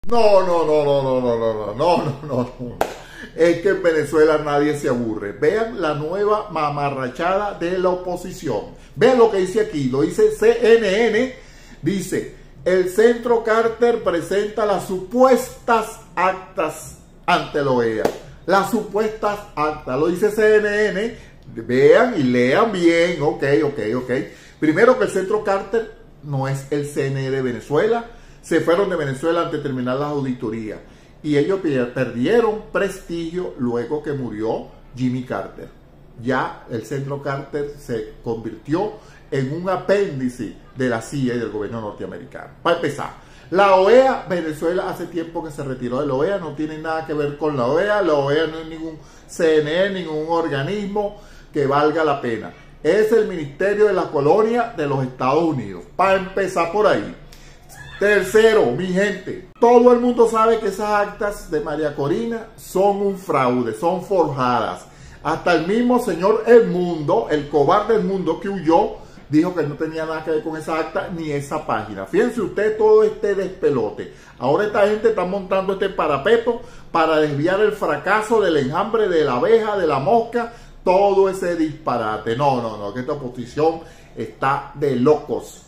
No, no, no, no, no, no, no, no, no, no, no, no. Es que en Venezuela nadie se aburre. Vean la nueva mamarrachada de la oposición. Vean lo que dice aquí, lo dice CNN. Dice, el Centro Carter presenta las supuestas actas ante la OEA. Las supuestas actas, lo dice CNN. Vean y lean bien. Ok. Primero, que el Centro Carter no es el CNE de Venezuela. Se fueron de Venezuela antes de terminar las auditorías. Y ellos perdieron prestigio luego que murió Jimmy Carter. Ya el Centro Carter se convirtió en un apéndice de la CIA y del gobierno norteamericano. Para empezar, la OEA, Venezuela hace tiempo que se retiró de la OEA, no tiene nada que ver con la OEA no es ningún CNE, ningún organismo que valga la pena. Es el Ministerio de la Colonia de los Estados Unidos. Para empezar por ahí. Tercero, mi gente, todo el mundo sabe que esas actas de María Corina son un fraude, son forjadas. Hasta el mismo señor Edmundo, el cobarde Edmundo que huyó, dijo que no tenía nada que ver con esa acta ni esa página. Fíjense usted todo este despelote. Ahora esta gente está montando este parapeto para desviar el fracaso del enjambre de la abeja, de la mosca, todo ese disparate. No, que esta oposición está de locos.